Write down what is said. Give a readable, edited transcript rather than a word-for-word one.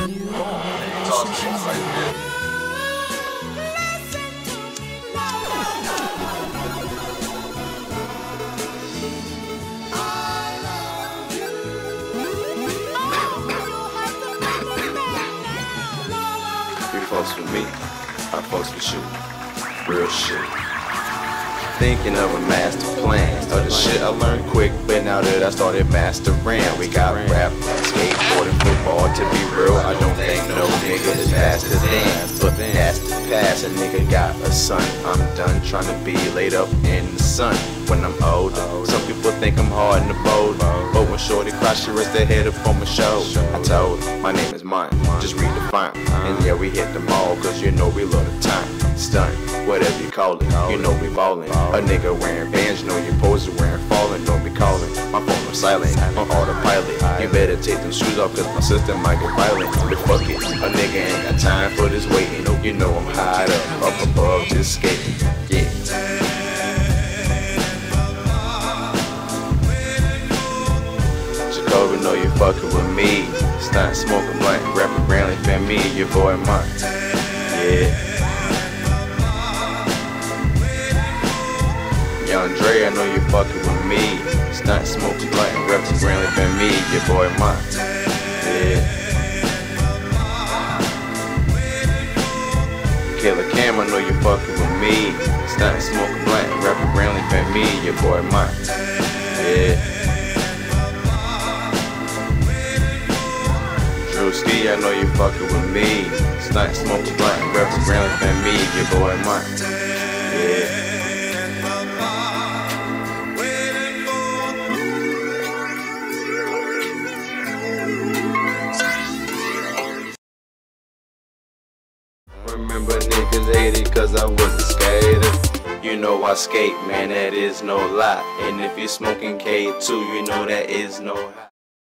Talk shit like this. You fucks with me, I fucks with you. Real shit. Thinking of a master plan. Started shit I learned quick, but now that I started mastering, we got rap, skateboarding, football. To be real, I don't think no nigga is faster than. But that's the past, a nigga got a son. I'm done trying to be laid up in the sun when I'm older. Some people think I'm hard in the bold, but when shorty cries, she rests her head up on my shoulder. I told her, my name is Mont, just read the font. And yeah, we hit the mall, cause you know we love the time. Stunt, whatever you call it, you know we ballin'. A nigga wearing bands, you know your pose wearing falling. Don't be calling, my phone is silent, on autopilot. You better take them shoes off, cause my system might get violent. But fuck it, a nigga ain't got time for this waiting. You know I'm high up above, just skating, yeah. Jacoby know you fucking with me. Stunt, smoking blunt, rapping Brantley, fan me, your boy Mont, yeah. Young Dre, I know you fucking with me. Stunt, smoking blunt, rapping Brantley, fan me, your boy Mont, yeah. Killer Cam, I know you fucking with me. Stunt, smoking blunt, rapping Brantley, fan me, your boy Mont, yeah. Ski, I know you fucking with me. Stunt, smoking blunt, rapping Brantley, fan me, your boy Mont, yeah. Remember niggas hated cause I was a skater. You know I skate, man, that is no lie. And if you're smoking K2, you know that is no lie.